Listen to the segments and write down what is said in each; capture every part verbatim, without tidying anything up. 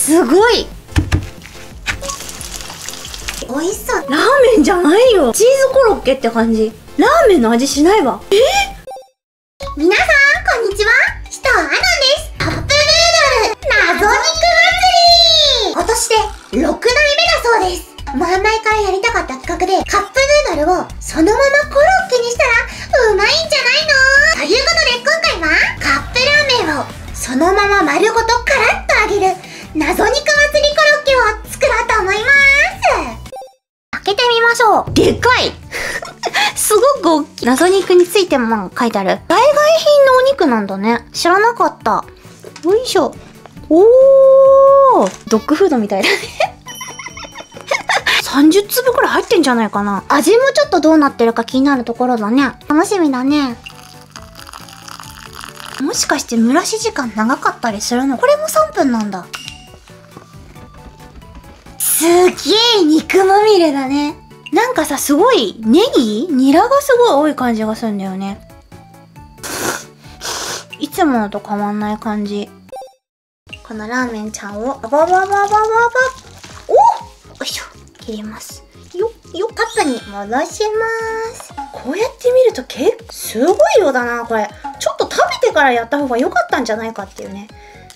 すごい美味しそう。ラーメンじゃないよ。チーズコロッケって感じ。ラーメンの味しないわ。えー、 皆さんこんにちは、シトアナです。カップヌードル謎肉祭り、今年でろくだいめだそうです。前々からやりたかった企画で、カップヌードルをそのままコロッケにしたらうまいんじゃないのということで、今回はカップラーメンをそのまま丸ごとカラッと揚げる謎肉祭りコロッケを作ろうと思います。開けてみましょう。 でかいすごく大きい。謎肉についても書いてある。代替品のお肉なんだね。知らなかった。よいしょ。おー、ドッグフードみたいだねさんじゅっつぶくらい入ってんじゃないかな。 味もちょっとどうなってるか気になるところだね。楽しみだね。 もしかして蒸らし時間長かったりするの？これもさんぷんなんだ。 すげえ肉まみれだね。 なんかさ、すごいネギ？ニラがすごい多い感じがするんだよね。いつものと変わんない感じ。このラーメンちゃんをバババババババおよいしょ、切ります。よっよっ、カップに戻します。こうやって見ると結構すごい量だな、これ。ちょっと食べてからやった方が良かったんじゃないかっていうね。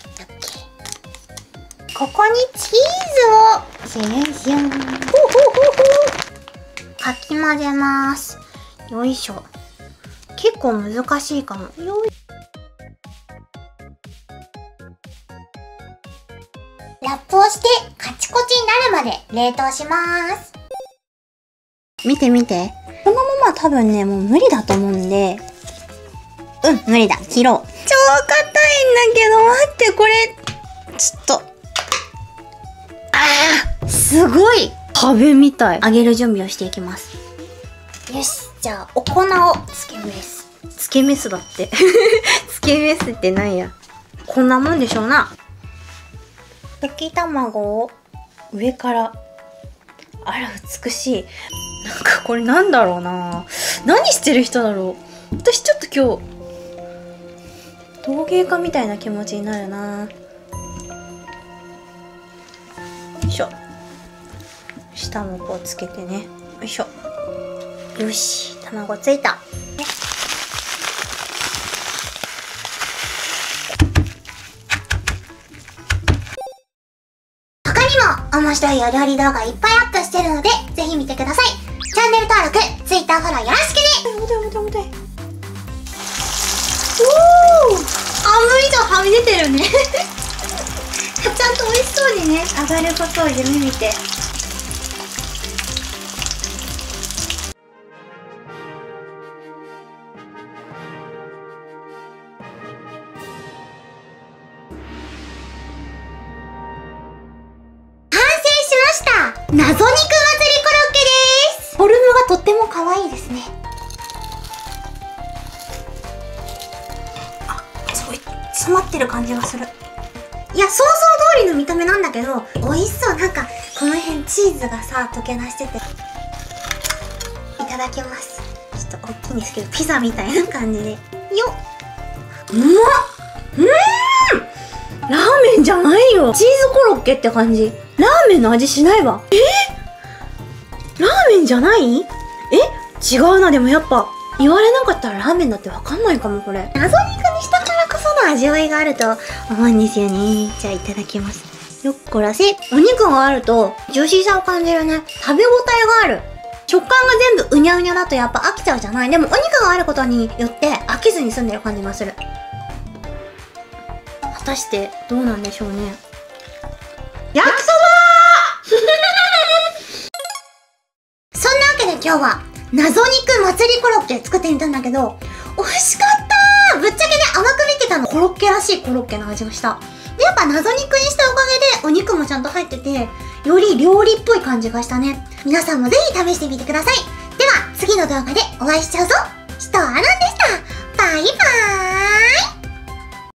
ここにチーズをシュンシュンほほほほかき混ぜます。 よいしょ。結構難しいかも。よいラップをしてカチコチになるまで冷凍します。 見て見て。このまま多分ね、もう無理だと思うんで。うん、無理だ。切ろう。超硬いんだけど、待って、これ、ちょっと。ああ、すごい壁みたい。揚げる準備をしていきます。 よし、じゃあ、お粉をつけメス。 つけメスだって。つけメスってなんや。こんなもんでしょうな。溶き卵を上から。あら、美しい。なんかこれなんだろうな。何してる人だろう。私ちょっと今日、陶芸家みたいな気持ちになるな。よいしょ。下もこうつけてね。よいしょ。よし、卵ついた。 他にも面白いお料理動画いっぱいアップしてるので、ぜひ見てください。チャンネル登録、Twitter フォローよろしくね。 重たい重たい重たい。おー、半分以上はみ出てるねちゃんと美味しそうにね、上がることを夢見て。 謎肉祭りコロッケです。フォルムがとっても可愛いですね。 あ、すごい詰まってる感じがする。 いや、想像通りの見た目なんだけど、美味しそう。なんかこの辺チーズがさ溶け出してて。いただきます。 ちょっと大きいんですけど、ピザみたいな感じで。よっ、 うまっ。 うーん、ラーメンじゃないよ。チーズコロッケって感じ。ラーメンの味しないわ。えー、ラーメンじゃない？え、違うな。でもやっぱ言われなかったらラーメンだってわかんないかも。これ謎肉にしたからこその味わいがあると思うんですよね。じゃあいただきます。 よっこらせ。お肉があるとジューシーさを感じるね。食べ応えがある。食感が全部うにゃうにゃだとやっぱ飽きちゃうじゃない。でもお肉があることによって飽きずに済んでる感じがする。果たしてどうなんでしょうね。焼きそばそんなわけで今日は謎肉祭りコロッケ作ってみたんだけど、美味しかったー。ぶっちゃけね、甘く見てたの。コロッケらしいコロッケの味がした。で、やっぱ謎肉にしたおかげでお肉もちゃんと入ってて、より料理っぽい感じがしたね。皆さんもぜひ試してみてください。では次の動画でお会いしちゃうぞ。シトアナでした。バイバーイ。